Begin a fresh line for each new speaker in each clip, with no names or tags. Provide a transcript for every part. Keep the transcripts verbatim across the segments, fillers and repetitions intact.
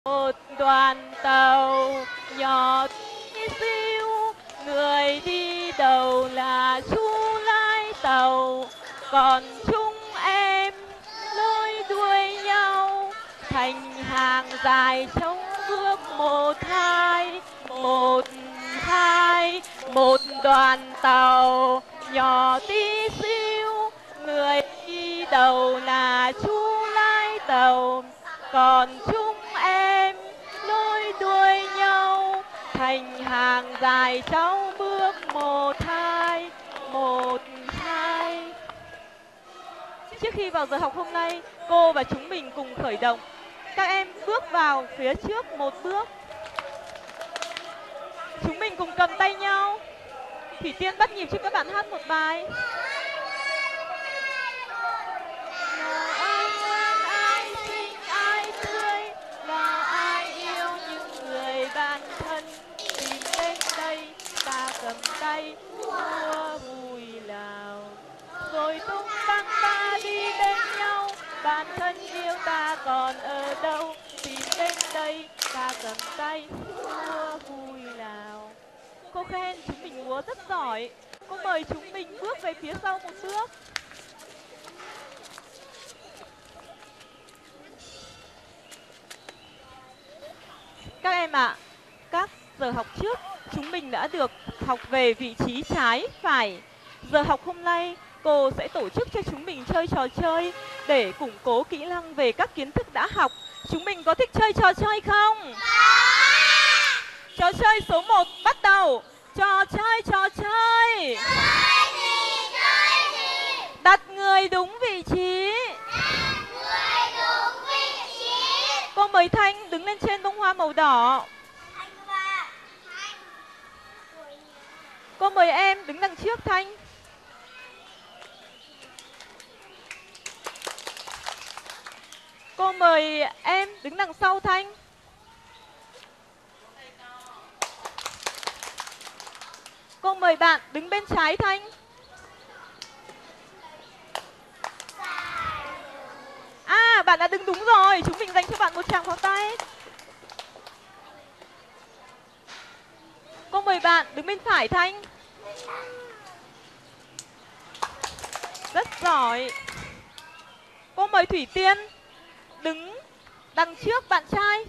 Một đoàn tàu nhỏ tí xíu, người đi đầu là chú lái tàu, còn chúng em nối đuôi nhau thành hàng dài trong bước một hai một hai. Một đoàn tàu nhỏ tí xíu, người đi đầu là chú lái tàu, còn chúng em nối đuôi nhau thành hàng dài trong bước một hai một hai. Trước khi vào giờ học hôm nay, cô và chúng mình cùng khởi động. Các em bước vào phía trước một bước. Chúng mình cùng cầm tay nhau. Thủy Tiên bắt nhịp cho các bạn hát một bài. Là ai ngoan, ai xinh, ai tươi, là ai yêu những người bạn thân. Tìm đến đây, ta cầm tay, mua vui nào. Rồi tung tăng ta đi bên nhau, bạn thân yêu ta còn ở đâu. Tìm đến đây, ta cầm tay, mua vui nào. Cô khen chúng mình múa rất giỏi. Cô mời chúng mình bước về phía sau một bước. Các em ạ, à, các giờ học trước chúng mình đã được học về vị trí trái, phải. Giờ học hôm nay cô sẽ tổ chức cho chúng mình chơi trò chơi để củng cố kỹ năng về các kiến thức đã học. Chúng mình có thích chơi trò chơi không? Trò chơi số một bắt đầu. Trò chơi, trò chơi.
Chơi gì, chơi gì?
Đặt người đúng vị trí.
Đặt người đúng vị trí.
Cô mời Thanh đứng lên trên bông hoa màu đỏ. Cô mời em đứng đằng trước Thanh. Cô mời em đứng đằng sau Thanh. Cô mời bạn đứng bên trái Thanh. À, bạn đã đứng đúng rồi. Chúng mình dành cho bạn một tràng pháo tay. Cô mời bạn đứng bên phải Thanh. Rất giỏi. Cô mời Thủy Tiên đứng đằng trước bạn trai.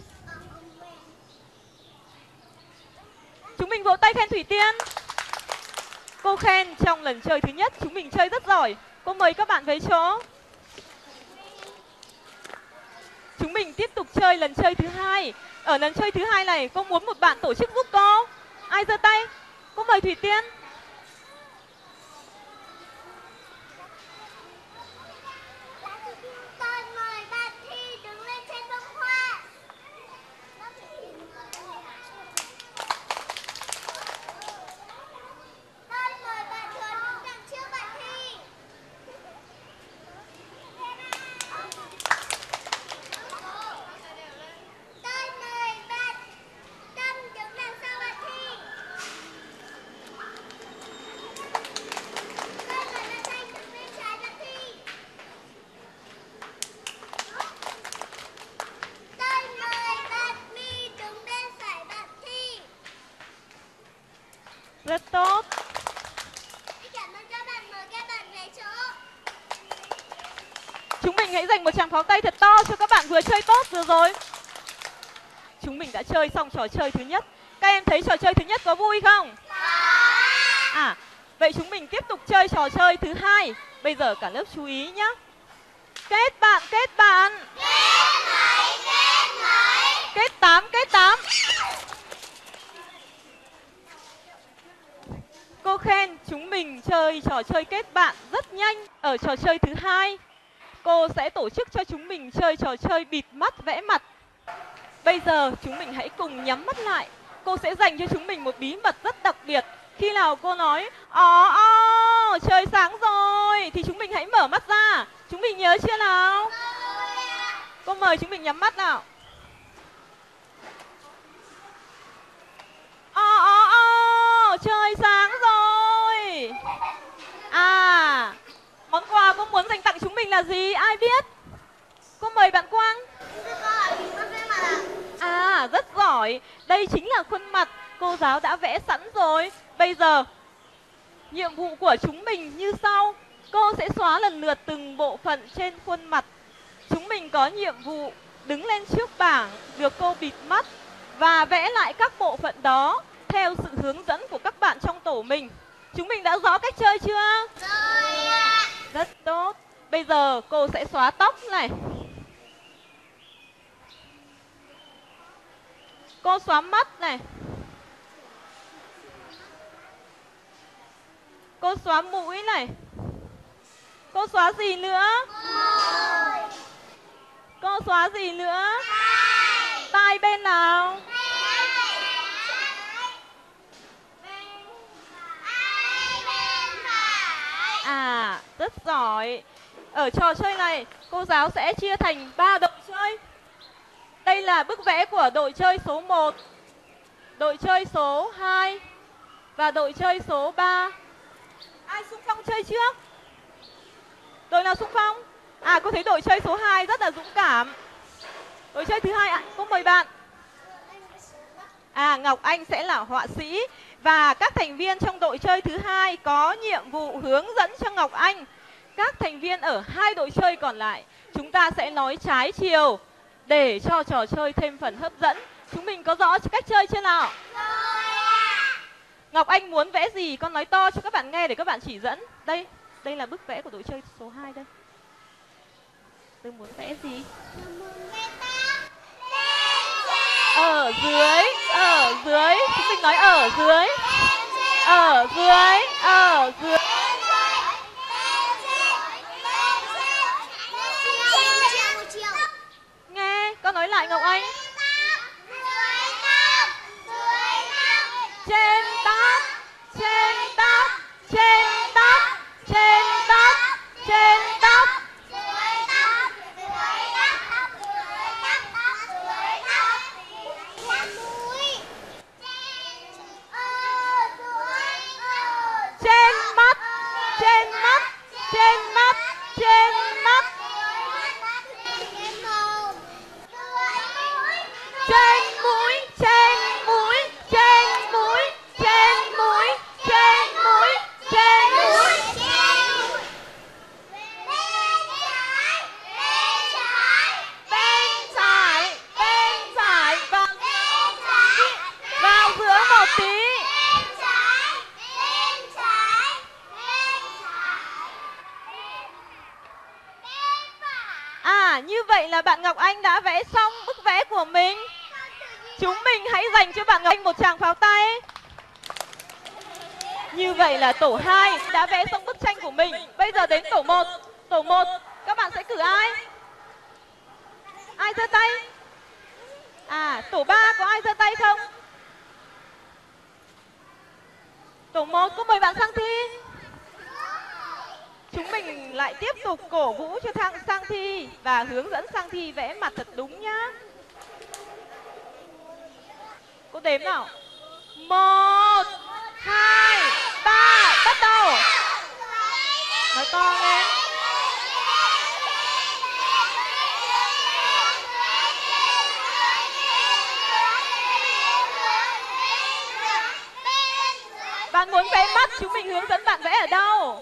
Chúng mình vỗ tay khen Thủy Tiên. Cô khen trong lần chơi thứ nhất chúng mình chơi rất giỏi. Cô mời các bạn về chỗ. Chúng mình tiếp tục chơi lần chơi thứ hai. Ở lần chơi thứ hai này cô muốn một bạn tổ chức giúp cô. Ai giơ tay? Cô mời Thủy Tiên.
Tôi mời bạn Thi đứng lên trên bông hoa. Tôi mời bạn Thuần đứng đằng trước bạn Thi. Tôi mời bạn Tâm đứng đằng sau bạn Thi. Tôi mời bạn Thanh đứng bên trái bạn Thi. Tôi mời bạn My đứng bên phải bạn Thi.
Rất tốt.
Xin cảm ơn các bạn, mời các bạn về chỗ.
Chúng mình hãy dành một tràng pháo tay thật to cho các bạn vừa chơi tốt vừa rồi. Chúng mình đã chơi xong trò chơi thứ nhất. Các em thấy trò chơi thứ nhất có vui không? À, vậy chúng mình tiếp tục chơi trò chơi thứ hai. Bây giờ cả lớp chú ý nhé. Kết bạn, kết bạn.
Kết mấy, kết mấy.
Kết tám, kết tám. Cô khen chúng mình chơi trò chơi kết bạn rất nhanh. Ở trò chơi thứ hai, cô sẽ tổ chức cho chúng mình chơi trò chơi bịt mắt vẽ mặt. Bây giờ chúng mình hãy cùng nhắm mắt lại. Cô sẽ dành cho chúng mình một bí mật rất đặc biệt. Khi nào cô nói ó ó trời sáng rồi thì chúng mình hãy mở mắt ra. Chúng mình nhớ chưa nào? Cô mời chúng mình nhắm mắt nào. Ó ó ó trời sáng rồi. À, món quà cô muốn dành tặng chúng mình là gì? Ai biết? Cô mời bạn Quang.
Thưa cô ạ, bịt mắt vẽ mặt ạ.
À, rất giỏi. Đây chính là khuôn mặt cô giáo đã vẽ sẵn rồi. Bây giờ, nhiệm vụ của chúng mình như sau. Cô sẽ xóa lần lượt từng bộ phận trên khuôn mặt. Chúng mình có nhiệm vụ đứng lên trước bảng, được cô bịt mắt và vẽ lại các bộ phận đó theo sự hướng dẫn của các bạn trong tổ mình. Chúng mình đã rõ cách chơi chưa?
Rồi ạ.
Rất tốt. Bây giờ cô sẽ xóa tóc này. Cô xóa mắt này. Cô xóa mũi này. Cô xóa gì nữa? Cô xóa gì nữa? Tai bên nào? À, rất giỏi. Ở trò chơi này, cô giáo sẽ chia thành ba đội chơi. Đây là bức vẽ của đội chơi số một, đội chơi số hai và đội chơi số ba. Ai xung phong chơi trước? Đội nào xung phong? À, cô thấy đội chơi số hai rất là dũng cảm. Đội chơi thứ hai, à, cô mời bạn. À, Ngọc Anh sẽ là họa sĩ. Và các thành viên trong đội chơi thứ hai có nhiệm vụ hướng dẫn cho Ngọc Anh. Các thành viên ở hai đội chơi còn lại, chúng ta sẽ nói trái chiều để cho trò chơi thêm phần hấp dẫn. Chúng mình có rõ cách chơi chưa nào? Ngọc Anh muốn vẽ gì? Con nói to cho các bạn nghe để các bạn chỉ dẫn. Đây, đây là bức vẽ của đội chơi số hai đây. Tôi muốn vẽ gì? Ở dưới, ở dưới. Chúng mình nói ở dưới. Ở dưới, ở dưới. Nghe, con nói lại Ngọc Anh. Trên tóc, trên tóc, trên tóc, trên tóc, trên tóc. Trên mắt, trên mắt, trên mắt, trên mắt. Trên mũi, trên mũi, trên mũi, trên mũi, trên mũi, trên mũi. Bên phải, bên phải vào vào giữa một tí. À, như vậy là bạn Ngọc Anh đã vẽ xong bức vẽ của mình. Chúng mình hãy dành cho bạn Ngọc Anh một tràng pháo tay. Như vậy là tổ hai đã vẽ xong bức tranh của mình. Bây giờ đến tổ một. Tổ một, các bạn sẽ cử ai? Ai giơ tay? À, tổ ba có ai giơ tay không? Tổ một, cô mời bạn sang thi. Chúng mình lại tiếp tục cổ vũ cho thằng sang thi và hướng dẫn sang thi vẽ mặt thật đúng nhá. Cô đếm nào. Một, hai, ba, bắt đầu. Nói to nghe. Bạn muốn vẽ mắt, chúng mình hướng dẫn bạn vẽ ở đâu?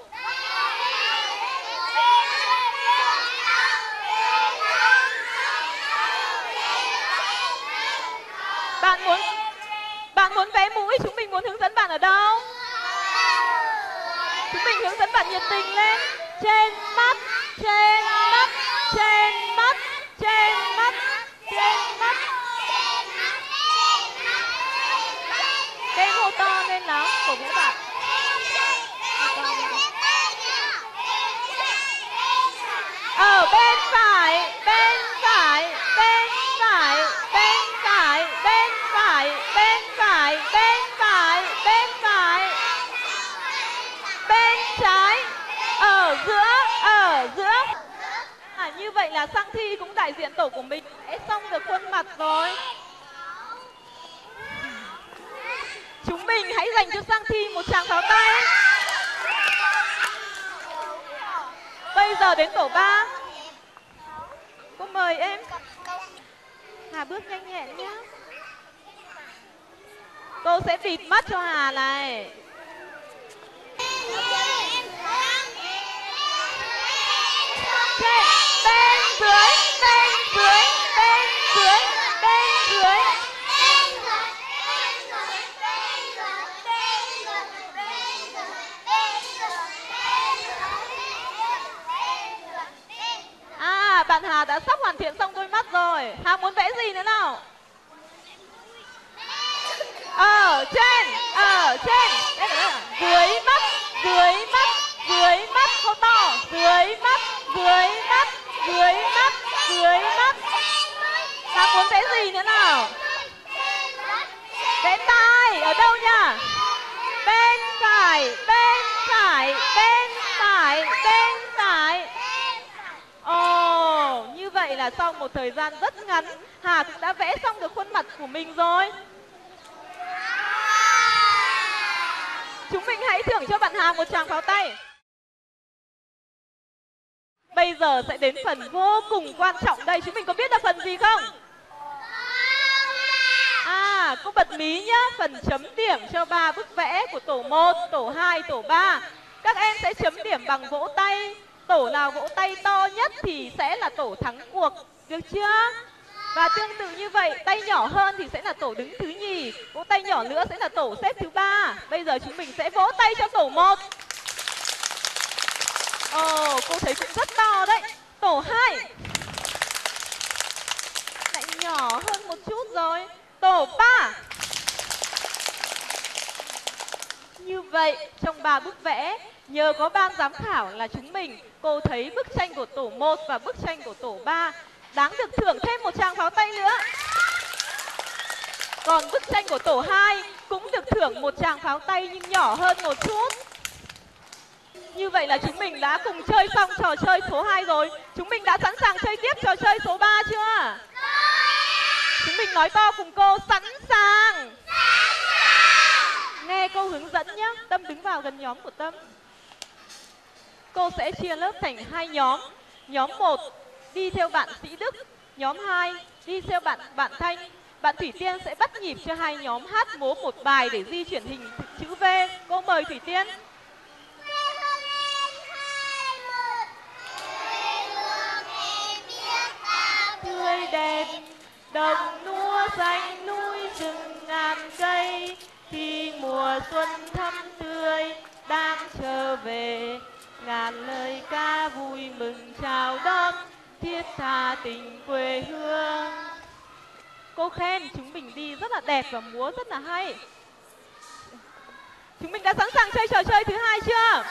Bạn muốn bạn muốn vẽ mũi, chúng mình muốn hướng dẫn bạn ở đâu? Chúng mình hướng dẫn bạn nhiệt tình lên. Trên mắt, trên mắt, trên mắt, trên mắt, trên mắt. Cái hô to lên nào, cổ vũ bạn. Ở bên phải, bên phải, bên phải, bên phải, bên phải, bên phải, bên phải, bên phải. Bên trái, ở giữa, ở giữa. À, như vậy là sang thi cũng đại diện tổ của mình vẽ xong được khuôn mặt rồi. Chúng mình hãy dành cho sang thi một tràng pháo tay. Bây giờ đến tổ ba. Cô mời em. Hà bước nhanh nhẹn nhá. Cô sẽ bịt mắt cho Hà này. Trên, bên dưới, bên dưới, bên dưới, bên dưới. À, bạn Hà đã sắp hoàn thiện xong đôi mắt rồi. Hà muốn vẽ gì nữa nào? Ở trên, ở trên, đây là dưới mắt, dưới mắt, dưới mắt, hô to, dưới mắt, dưới mắt, dưới mắt, dưới mắt. Hà muốn vẽ gì nữa nào? Vẽ tai, ở đâu nhá? Bên phải, bên phải, bên phải, bên phải. Ồ, như vậy là sau một thời gian rất ngắn, Hà cũng đã vẽ xong được khuôn mặt của mình rồi. Chúng mình hãy thưởng cho bạn Hà một tràng pháo tay. Bây giờ sẽ đến phần vô cùng quan trọng đây. Chúng mình có biết là phần gì không? À, cô bật mí nhá. Phần chấm điểm cho ba bức vẽ của tổ một, tổ hai, tổ ba. Các em sẽ chấm điểm bằng vỗ tay. Tổ nào vỗ tay to nhất thì sẽ là tổ thắng cuộc. Được chưa? Và tương tự như vậy, tay nhỏ hơn thì sẽ là tổ đứng thứ nhì. Vỗ tay nhỏ nữa sẽ là tổ xếp thứ ba. Bây giờ chúng mình sẽ vỗ tay cho tổ một. Ồ, cô thấy cũng rất to đấy. Tổ hai lại nhỏ hơn một chút rồi. Tổ ba. Như vậy, trong ba bức vẽ, nhờ có ban giám khảo là chúng mình, cô thấy bức tranh của tổ một và bức tranh của tổ ba đáng được thưởng thêm một tràng pháo tay nữa. Còn bức tranh của tổ hai cũng được thưởng một tràng pháo tay nhưng nhỏ hơn một chút. Như vậy là chúng mình đã cùng chơi xong trò chơi số hai rồi. Chúng mình đã sẵn sàng chơi tiếp trò chơi số ba chưa? Chúng mình nói to cùng cô, sẵn sàng. Nghe cô hướng dẫn nhé. Tâm đứng vào gần nhóm của Tâm. Cô sẽ chia lớp thành hai nhóm. Nhóm một đi theo bạn Sĩ Đức. Nhóm hai đi theo bạn bạn Thanh. Bạn Thủy Tiên sẽ bắt nhịp cho hai nhóm hát múa một bài để di chuyển hình chữ V. Cô mời Thủy Tiên. Tươi đẹp đồng lúa xanh núi rừng ngàn cây, khi mùa xuân thắm tươi đang trở về, ngàn lời ca vui mừng chào đón thiết tha tình quê hương. Cô khen chúng mình đi rất là đẹp và múa rất là hay. Chúng mình đã sẵn sàng chơi trò chơi thứ hai chưa?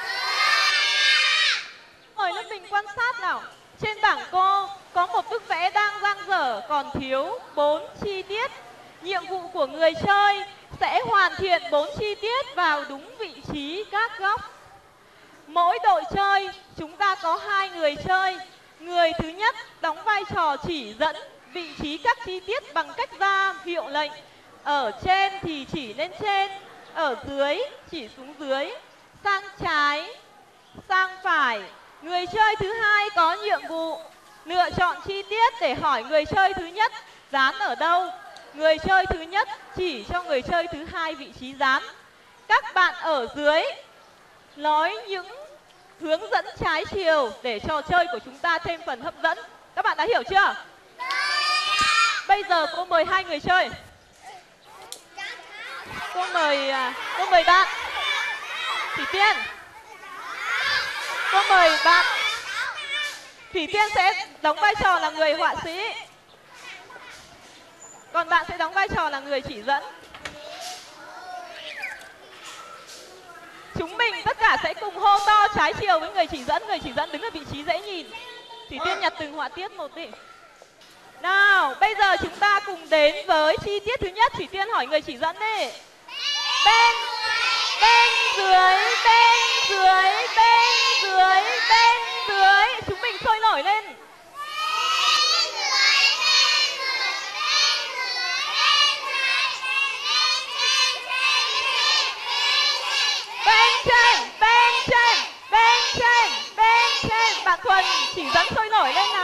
Mời lớp mình quan sát nào. Trên bảng cô có một bức vẽ đang dang dở còn thiếu bốn chi tiết. Nhiệm vụ của người chơi sẽ hoàn thiện bốn chi tiết vào đúng vị trí các góc. Mỗi đội chơi chúng ta có hai người chơi. Người thứ nhất đóng vai trò chỉ dẫn vị trí các chi tiết bằng cách ra hiệu lệnh. Ở trên thì chỉ lên trên, ở dưới chỉ xuống dưới, sang trái, sang phải. Người chơi thứ hai có nhiệm vụ lựa chọn chi tiết để hỏi người chơi thứ nhất dán ở đâu. Người chơi thứ nhất chỉ cho người chơi thứ hai vị trí dán. Các bạn ở dưới nói những hướng dẫn trái chiều để trò chơi của chúng ta thêm phần hấp dẫn. Các bạn đã hiểu chưa? Bây giờ cô mời hai người chơi. Cô mời cô mời bạn Thủy Tiên. Cô mời bạn Thủy Tiên sẽ đóng vai trò là người họa sĩ, còn bạn sẽ đóng vai trò là người chỉ dẫn. Chúng mình tất cả sẽ cùng hô to trái chiều với người chỉ dẫn. Người chỉ dẫn đứng ở vị trí dễ nhìn. Thủy Tiên nhặt từng họa tiết một đi. Nào, bây giờ chúng ta cùng đến với chi tiết thứ nhất. Thủy Tiên hỏi người chỉ dẫn đi. Bên, bên dưới, bên dưới, bên dưới, bên dưới. Chúng mình sôi nổi lên. Bên trên, bên trên, bên trên, bên trên. Bạn Thuần chỉ dẫn sôi nổi lên nào.